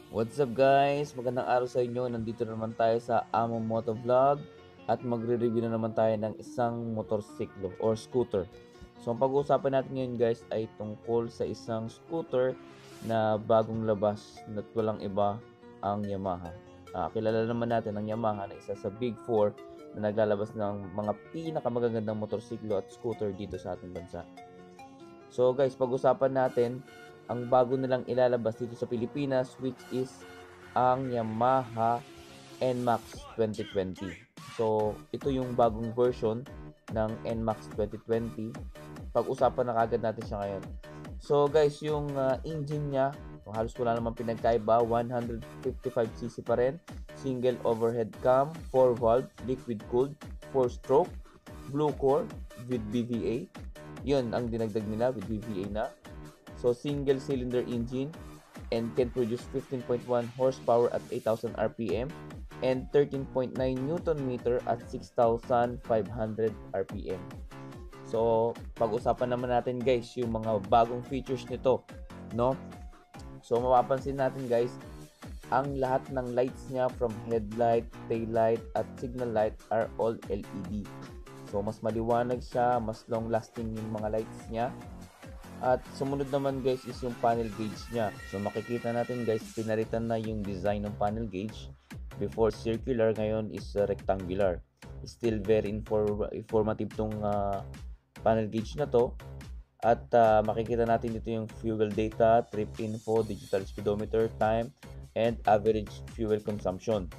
What's up guys? Magandang araw sa inyo. Nandito na naman tayo sa Amo Moto Vlog at magre-review na naman tayo ng isang motorsiklo or scooter. So ang pag-uusapan natin ngayon guys ay tungkol sa isang scooter na bagong labas na walang iba ang Yamaha. Kilala naman natin ang Yamaha na isa sa Big 4 na naglalabas ng mga pinakamagagandang motorsiklo at scooter dito sa ating bansa. So guys, pag-usapan natin ang bago nilang ilalabas dito sa Pilipinas, which is ang Yamaha NMAX 2020. So ito yung bagong version ng NMAX 2020. Pag-usapan na kagad natin siya ngayon. So guys, yung engine niya, halos wala naman pinagkaiba, 155cc pa rin, single overhead cam, 4 valve, liquid cooled, 4 stroke, blue core with BVA. Yun ang dinagdag nila with BVA na. So single cylinder engine and can produce 15.1 horsepower at 8,000 RPM and 13.9 Newton meter at 6,500 RPM. So pag-usapan naman natin guys yung mga bagong features nito, no? So mapapansin natin guys, ang lahat ng lights niya from headlight, tail light at signal light are all LED. So mas maliwanag siya, mas long lasting yung mga lights niya. At sumunod naman guys is yung panel gauge niya. So makikita natin guys, pinalitan na yung design ng panel gauge. Before circular, ngayon is rectangular. Still very informative tong panel gauge na to. At makikita natin dito yung fuel data, trip info, digital speedometer, time, and average fuel consumption.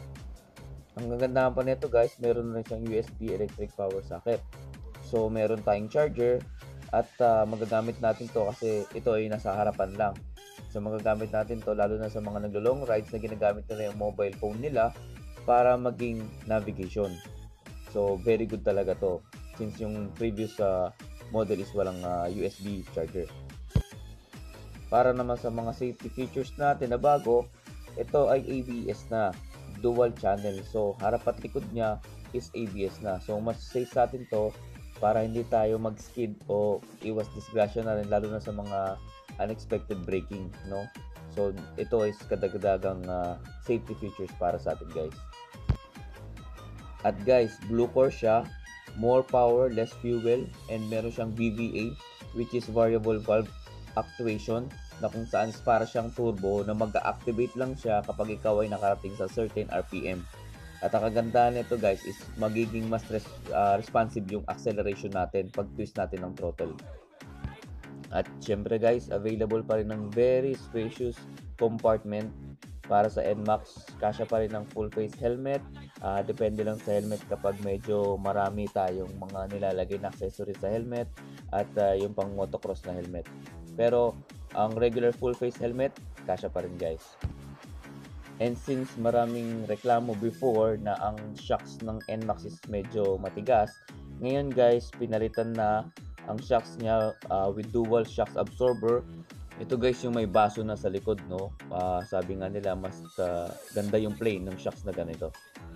Ang gaganda pa nito guys, meron na siyang USB electric power socket. So meron tayong charger at magagamit natin to kasi ito ay nasa harapan lang. So magagamit natin to lalo na sa mga naglo-long rides na ginagamit nila yung mobile phone nila para maging navigation. So very good talaga to since yung previous model is walang USB charger. Para naman sa mga safety features natin na bago, ito ay ABS na, dual channel. So harap at likod niya is ABS na. So mas safe sa atin to para hindi tayo mag-skid o iwas disgrasya na rin lalo na sa mga unexpected braking, no? So ito is kadagdagang safety features para sa atin guys. At guys, blue core siya, more power, less fuel, and meron siyang VVA which is variable valve actuation na kung saan para siyang turbo na mag-activate lang siya kapag ikaw ay nakarating sa certain RPM. At ang kagandahan nito guys is magiging mas responsive yung acceleration natin pag twist natin ng throttle. At syempre guys, available pa rin ng very spacious compartment para sa NMAX. Kasya pa rin ng full face helmet. Depende lang sa helmet kapag medyo marami tayong mga nilalagay na accessories sa helmet at yung pang motocross na helmet. Pero ang regular full face helmet, kasya pa rin guys. And since maraming reklamo before na ang shocks ng NMAX is medyo matigas, ngayon guys, pinalitan na ang shocks niya with dual shocks absorber. Ito guys yung may baso na sa likod, no? Sabi nga nila mas ganda yung plane ng shocks na ganito.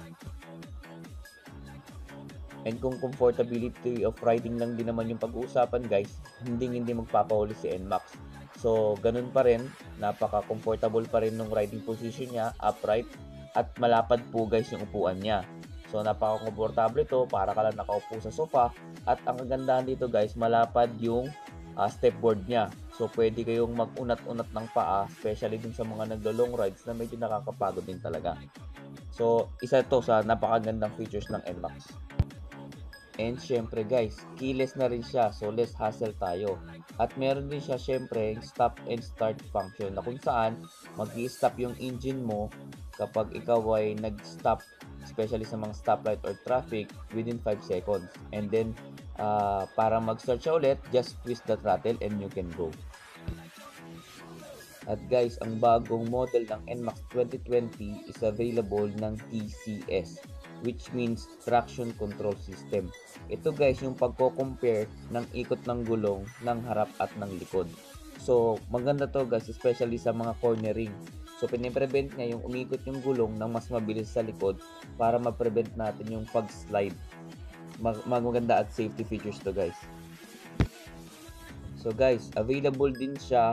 And kung comfortability of riding lang din naman yung pag-uusapan guys, hindi magpapahuli si NMAX. So, ganun pa rin, napaka-comfortable pa rin ng riding position niya, upright, at malapad po guys yung upuan niya. So, napaka-comfortable ito, para ka lang nakaupo sa sofa, at ang kagandahan dito guys, malapad yung stepboard niya. So, pwede kayong mag-unat-unat ng paa, especially dun sa mga naglo-long rides na medyo nakakapagod din talaga. So, isa ito sa napakagandang features ng NMAX. And syempre guys, keyless na rin siya, so less hassle tayo. At meron din siya syempre stop and start function na kung saan mag-i-stop yung engine mo kapag ikaw ay nag-stop, especially sa mga stoplight or traffic, within 5 seconds. And then para mag-start siya ulit, just twist the throttle and you can go. At guys, ang bagong model ng NMAX 2020 is available ng TCS, which means Traction Control System. Ito guys yung pagko-compare ng ikot ng gulong ng harap at ng likod. So maganda to guys, especially sa mga cornering. So piniprevent niya yung umikot yung gulong ng mas mabilis sa likod para ma-prevent natin yung pag-slide. Maganda at safety features to guys. So guys, available din siya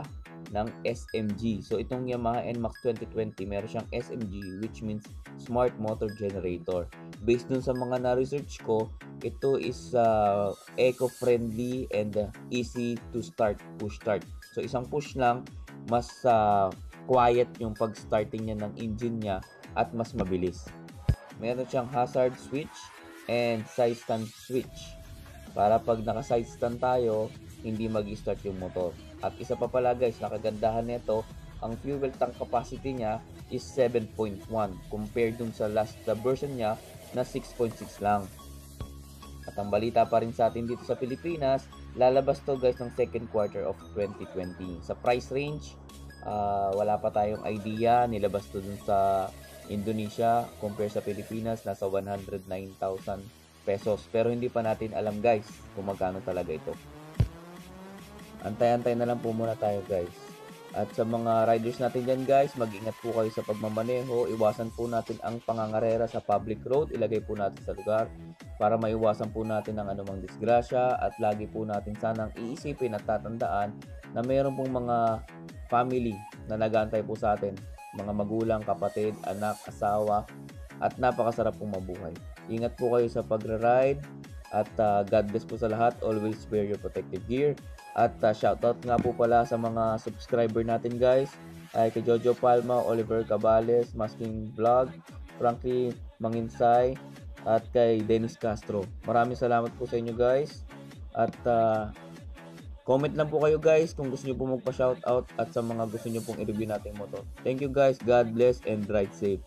ng SMG. So itong Yamaha NMAX 2020, meron siyang SMG, which means Smart Motor Generator. Based dun sa mga na-research ko, ito is eco-friendly and easy to start, push start. So isang push lang, mas quiet yung pag-starting niya ng engine niya at mas mabilis. Meron siyang hazard switch and side stand switch para pag naka-side stand tayo, hindi mag-start yung motor. At isa pa pala guys, nakagandahan nito, ang fuel tank capacity niya is 7.1 compared dun sa last version niya na 6.6 lang. At ang balita pa rin sa atin dito sa Pilipinas, lalabas to guys ng second quarter of 2020. Sa price range, wala pa tayong idea. Nilabas to dun sa Indonesia compare sa Pilipinas, nasa 109,000 pesos. Pero hindi pa natin alam guys kung magkano talaga ito. Antay-antay na lang po muna tayo guys. At sa mga riders natin dyan guys, mag-ingat po kayo sa pagmamaneho. Iwasan po natin ang pangangarera sa public road. Ilagay po natin sa lugar para maiwasan po natin ang anumang disgrasya. At lagi po natin sanang iisipin at tatandaan na mayroon pong mga family na nag-aantay po sa atin. Mga magulang, kapatid, anak, asawa. At napakasarap pong mabuhay. Ingat po kayo sa pag-ride. At God bless po sa lahat. Always wear your protective gear. At shoutout nga po pala sa mga subscriber natin guys. Ay kay Jojo Palma, Oliver Cabales, Masking Vlog, Frankie Manginsay, at kay Dennis Castro. Maraming salamat po sa inyo guys. At comment lang po kayo guys kung gusto nyo po magpa-shoutout at sa mga gusto nyo pong i-review natin motor. Thank you guys. God bless and ride safe.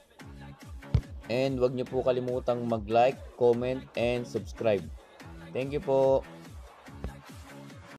And wag nyo po kalimutang mag-like, comment, and subscribe. Thank you po.